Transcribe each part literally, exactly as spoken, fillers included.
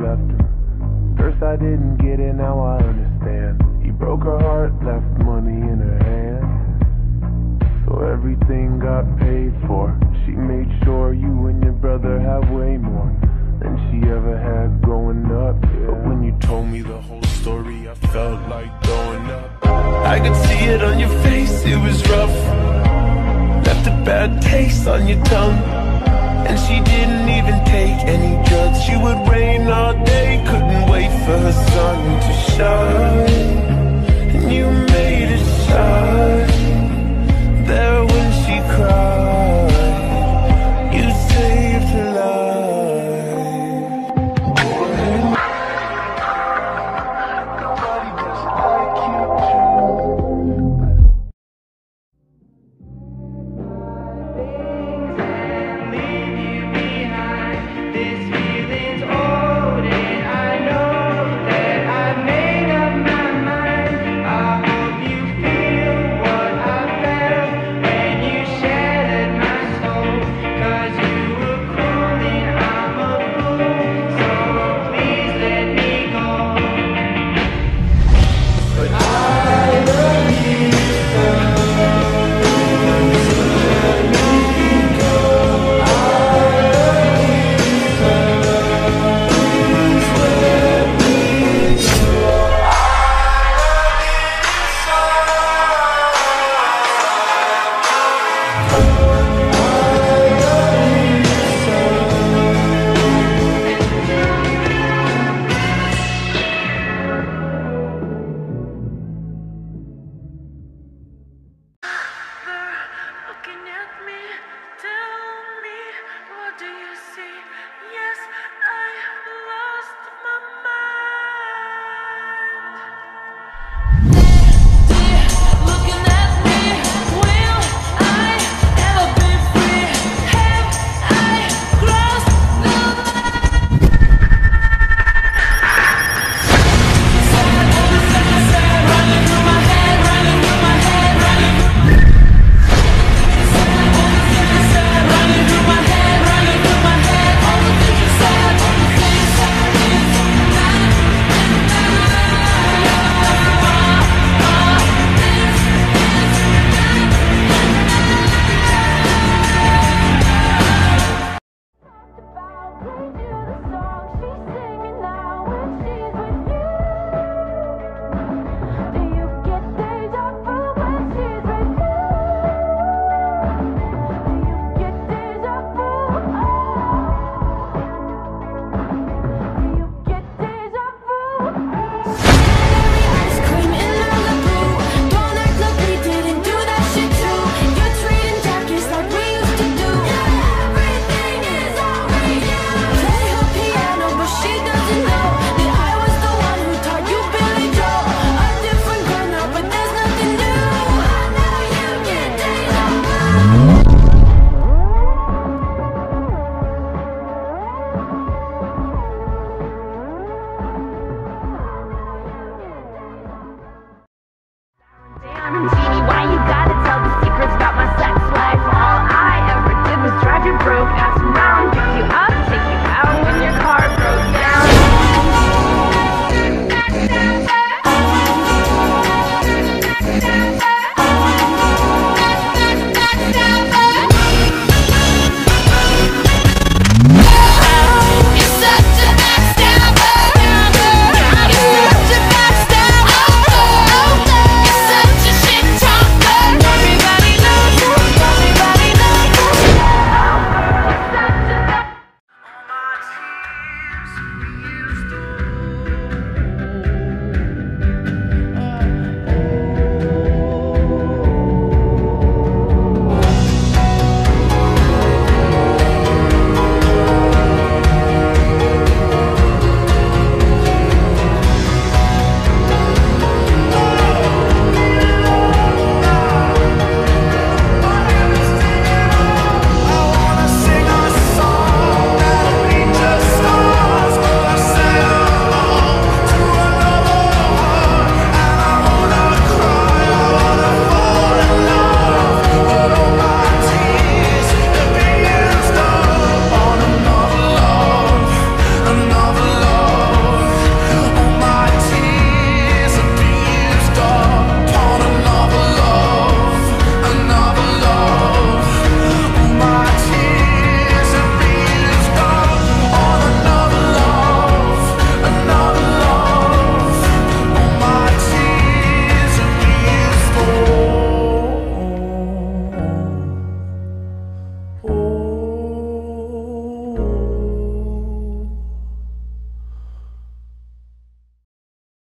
left him. First I didn't get it, now I understand. He broke her heart, left money in her hand. So everything got paid for. She made sure you and your brother have way more than she ever had growing up. But when you told me the whole story, I felt like throwing up. I could see it on your face, it was rough. Left a bad taste on your tongue. And she didn't even take any drugs. She would rain all day, couldn't wait for her sun to shine. And you made it shine there when she cried. You saved her life. This feeling's old and I know that I made up my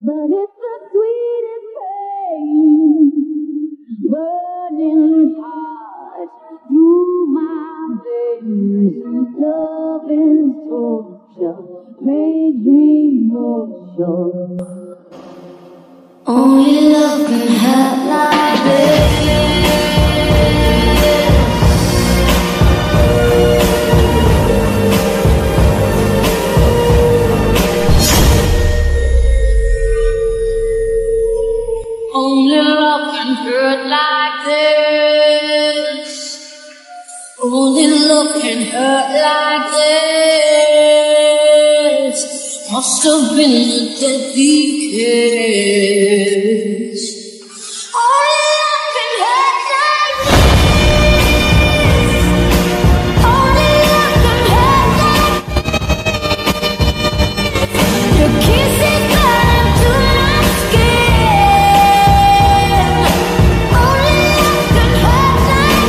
but it's the sweetest pain, burning hard through my veins. Love is torture, makes me more sure. Only love can hurt like this. Only love can hurt like this. Only love can hurt like this. Must have been a deadly kiss. Only love can hurt like this. Only love can hurt like this. Your kiss is burning to my skin. Only love can hurt like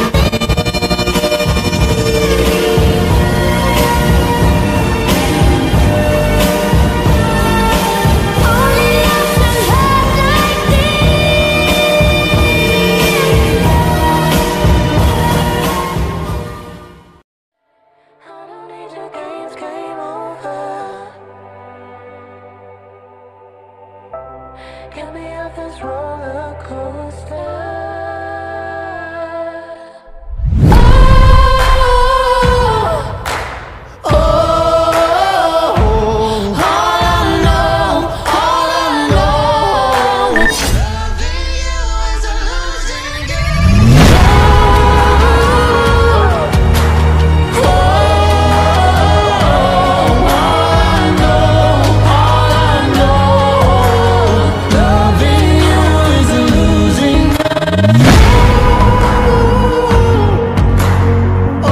Only love can hurt like I don't need your games, game over. Get me off this roller coaster. Oh, oh, all I know, all I know is loving you is a losing game. Oh, all I know, all I know, loving you is a losing game. Oh,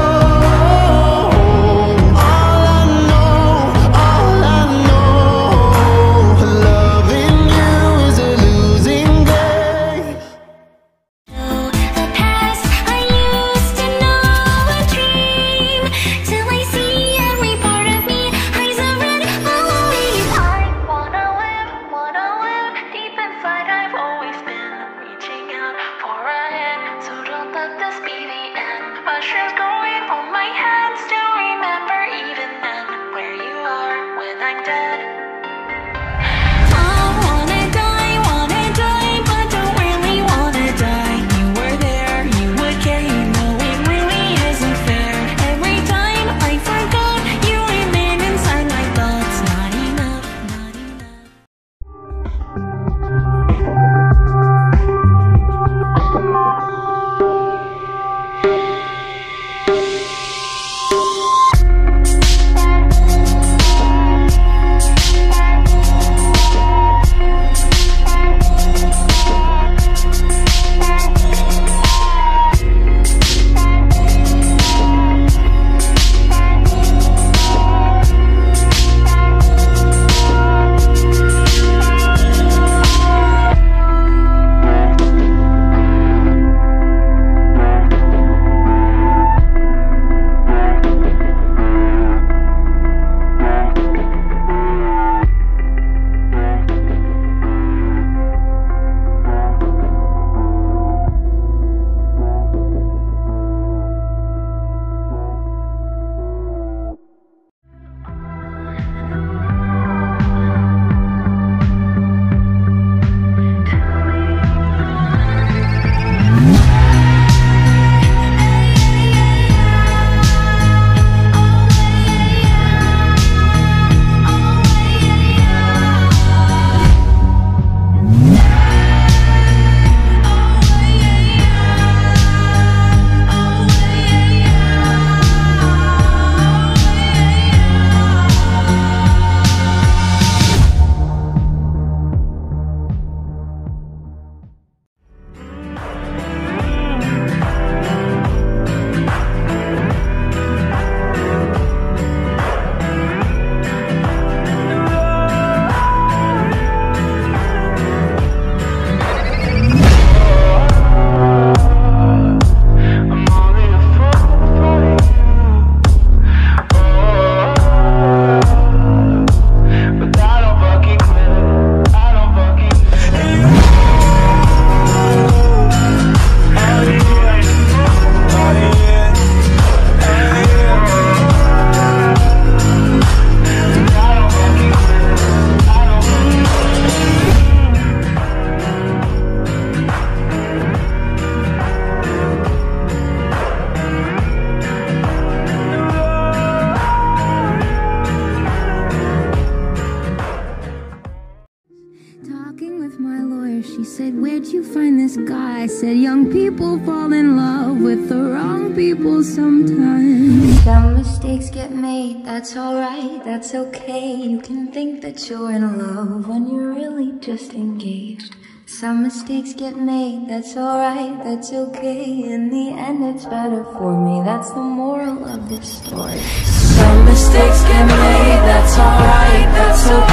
all I know, all I know, loving you is a losing game. The past I used to know a dream, till I see every part of me, eyes of red following. I wanna live, wanna live deep inside. I've always been reaching out for a hand, so don't let this be the end. Mushrooms growing on my head, still remember even then where you are when I'm dead. I wanna die, wanna die, but don't really wanna die. You were there, you would care, you know it really isn't fair. Every time I forgot, you remain inside my thoughts. Not enough, not enough. said, where'd you find this guy? I said, young people fall in love with the wrong people sometimes. Some mistakes get made, that's alright, that's okay. You can think that you're in love when you're really just engaged. Some mistakes get made, that's alright, that's okay. In the end it's better for me, that's the moral of this story. Some mistakes get made, that's alright, that's okay.